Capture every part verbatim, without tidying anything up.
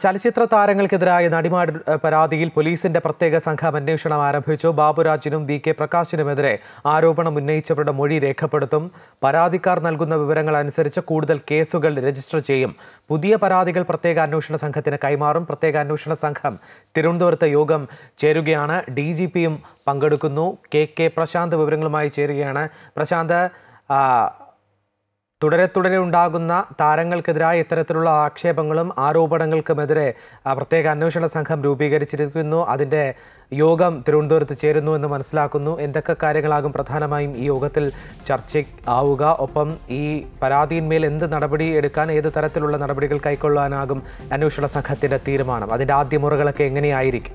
ചലച്ചിത്ര താരങ്ങൾക്കെതിരായ നടിമാർ പരാതിയിൽ പോലീസിന്റെ പ്രത്യേക സംഘം അന്വേഷണം ആരംഭിച്ചു. ബാബുരാജിനും വി കെ പ്രകാശിനുമെതിരെ ആരോപണം ഉന്നയിച്ചവരുടെ മൊഴി രേഖപ്പെടുത്തും. പരാതിക്കാർ നൽകുന്ന വിവരങ്ങൾ അനുസരിച്ച് കൂടുതൽ കേസുകൾ രജിസ്റ്റർ ചെയ്യും. പുതിയ പരാതികൾ പ്രത്യേക അന്വേഷണ സംഘത്തിന് കൈമാറും. പ്രത്യേക അന്വേഷണ സംഘം തിരുവനന്തപുരത്ത് യോഗം ചേരുകയാണ്. ഡി ജി പിയും പങ്കെടുക്കുന്നു. കെ കെ പ്രശാന്ത് വിവരങ്ങളുമായി ചേരുകയാണ്. പ്രശാന്ത്, തുടരെ തുടരെ ഉണ്ടാകുന്ന താരങ്ങൾക്കെതിരായ ഇത്തരത്തിലുള്ള ആക്ഷേപങ്ങളും ആരോപണങ്ങൾക്കുമെതിരെ പ്രത്യേക അന്വേഷണ സംഘം രൂപീകരിച്ചിരിക്കുന്നു. അതിൻ്റെ യോഗം തിരുവനന്തപുരത്ത് ചേരുന്നു എന്ന് മനസ്സിലാക്കുന്നു. എന്തൊക്കെ കാര്യങ്ങളാകും പ്രധാനമായും ഈ യോഗത്തിൽ ചർച്ച ആവുക? ഒപ്പം ഈ പരാതിയിന്മേൽ എന്ത് നടപടി എടുക്കാൻ, ഏത് തരത്തിലുള്ള നടപടികൾ കൈക്കൊള്ളാനാകും അന്വേഷണ സംഘത്തിൻ്റെ തീരുമാനം? അതിൻ്റെ ആദ്യ മുറകളൊക്കെ എങ്ങനെയായിരിക്കും?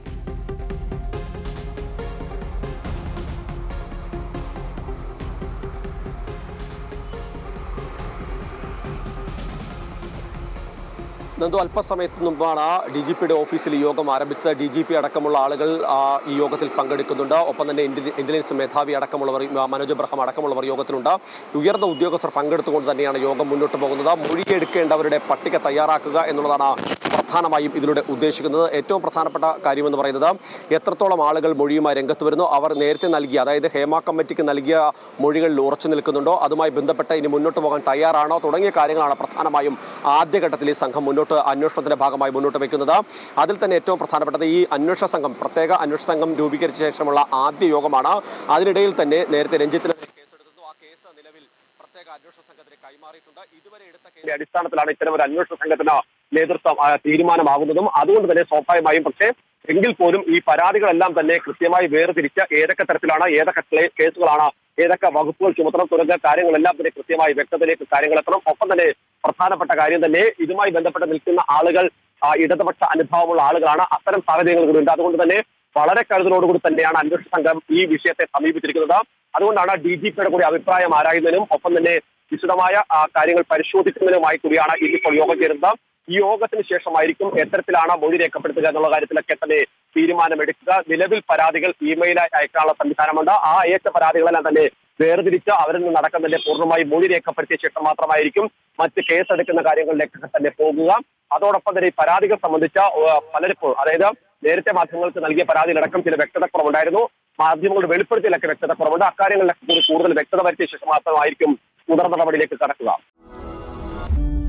നന്ദു, അല്പസമയത്ത് മുമ്പാണ് ഡി ജി പിയുടെ ഓഫീസിൽ യോഗം ആരംഭിച്ചത്. ഡി ജി പി അടക്കമുള്ള ആളുകൾ ഈ യോഗത്തിൽ പങ്കെടുക്കുന്നുണ്ട്. ഒപ്പം തന്നെ ഇന്റലിജൻസ് മേധാവി അടക്കമുള്ളവർ, മനോജ് എബ്രഹാം അടക്കമുള്ളവർ യോഗത്തിലുണ്ട്. ഉയർന്ന ഉദ്യോഗസ്ഥർ പങ്കെടുത്തുകൊണ്ട് തന്നെയാണ് യോഗം മുന്നോട്ട് പോകുന്നത്. മൊഴിയെടുക്കേണ്ടവരുടെ പട്ടിക തയ്യാറാക്കുക എന്നുള്ളതാണ് പ്രധാനമായും ഇതിലൂടെ ഉദ്ദേശിക്കുന്നത്. ഏറ്റവും പ്രധാനപ്പെട്ട കാര്യമെന്ന് പറയുന്നത് എത്രത്തോളം ആളുകൾ മൊഴിയുമായി രംഗത്ത് വരുന്നു, അവർ നേരത്തെ നൽകിയ, അതായത് ഹേമ കമ്മിറ്റിക്ക് നൽകിയ മൊഴികളിൽ ഉറച്ചു നിൽക്കുന്നുണ്ടോ, അതുമായി ബന്ധപ്പെട്ട് ഇനി മുന്നോട്ട് പോകാൻ തയ്യാറാണോ തുടങ്ങിയ കാര്യങ്ങളാണ് പ്രധാനമായും ആദ്യഘട്ടത്തിൽ ഈ സംഘം മുന്നോട്ട് അന്വേഷണത്തിന്റെ ഭാഗമായി മുന്നോട്ട് വയ്ക്കുന്നത്. അതിൽ തന്നെ ഏറ്റവും പ്രധാനപ്പെട്ടത് ഈ അന്വേഷണ സംഘം, പ്രത്യേക അന്വേഷണ സംഘം രൂപീകരിച്ച ശേഷമുള്ള ആദ്യ യോഗമാണ്. അതിനിടയിൽ തന്നെ നേരത്തെ രഞ്ജിത്തിനെതിരെ കേസെടുത്തു. ആ കേസ് നിലവിൽ പ്രത്യേക അന്വേഷണ സംഘത്തിന് കൈമാറിയിട്ടുണ്ട്. ഇതുവരെ എടുത്ത കേസിന്റെ അടിസ്ഥാനത്തിലാണ് ഇത്തരം ഒരു അന്വേഷണ സംഘത്തിന് നേതൃത്വം തീരുമാനമാകുന്നതും. അതുകൊണ്ട് തന്നെ സ്വാഭാവികമായും പക്ഷേ എങ്കിൽ പോലും ഈ പരാതികളെല്ലാം തന്നെ കൃത്യമായി വേർതിരിച്ച് ഏതൊക്കെ തരത്തിലാണ്, ഏതൊക്കെ കേസുകളാണ്, ഏതൊക്കെ വകുപ്പുകൾ ചുമത്തണം തുടങ്ങിയ കാര്യങ്ങളെല്ലാം തന്നെ കൃത്യമായി വ്യക്തതയിലേക്ക് കാര്യങ്ങൾ എത്തണം. ഒപ്പം തന്നെ പ്രധാനപ്പെട്ട കാര്യം തന്നെ ഇതുമായി ബന്ധപ്പെട്ട് നിൽക്കുന്ന ആളുകൾ ഇടതുപക്ഷ അനുഭവമുള്ള ആളുകളാണ്. അത്തരം സാഹചര്യങ്ങൾ കൂടി ഉണ്ട്. അതുകൊണ്ട് തന്നെ വളരെ കരുതലോടുകൂടി തന്നെയാണ് അന്വേഷണ സംഘം ഈ വിഷയത്തെ സമീപിച്ചിരിക്കുന്നത്. അതുകൊണ്ടാണ് ഡി ജി പിയുടെ കൂടി അഭിപ്രായം ആരായുന്നതിനും ഒപ്പം തന്നെ വിശദമായ കാര്യങ്ങൾ പരിശോധിക്കുന്നതിനുമായി കൂടിയാണ് ഇന്നിപ്പോൾ യോഗം ചേരുന്നത്. ഈ യോഗത്തിന് ശേഷമായിരിക്കും എത്തരത്തിലാണ് മൊഴി രേഖപ്പെടുത്തുക എന്നുള്ള കാര്യത്തിലൊക്കെ തന്നെ തീരുമാനമെടുക്കുക. നിലവിൽ പരാതികൾ ഇമെയിലായി അയക്കാനുള്ള സംവിധാനമുണ്ട്. ആ അയച്ച പരാതികളെല്ലാം തന്നെ വേർതിരിച്ച് അവരിൽ നിന്ന് നടക്കുന്നതിന്റെ പൂർണ്ണമായി മൊഴി രേഖപ്പെടുത്തിയ ശേഷം മാത്രമായിരിക്കും മറ്റ് കേസെടുക്കുന്ന കാര്യങ്ങളിലേക്കൊക്കെ തന്നെ പോകുക. അതോടൊപ്പം തന്നെ ഈ പരാതികൾ സംബന്ധിച്ച പലരിപ്പോൾ, അതായത് നേരത്തെ മാധ്യമങ്ങൾക്ക് നൽകിയ പരാതിയിലടക്കം ചില വ്യക്തതക്കുറവുണ്ടായിരുന്നു. മാധ്യമങ്ങളുടെ വെളിപ്പെടുത്തിയിലൊക്കെ വ്യക്തതക്കുറവുണ്ട്. അക്കാര്യങ്ങളിലൊക്കെ കൂടി കൂടുതൽ വ്യക്തത വരുത്തിയ ശേഷം മാത്രമായിരിക്കും തുടർ നടപടിയിലേക്ക് കടക്കുക.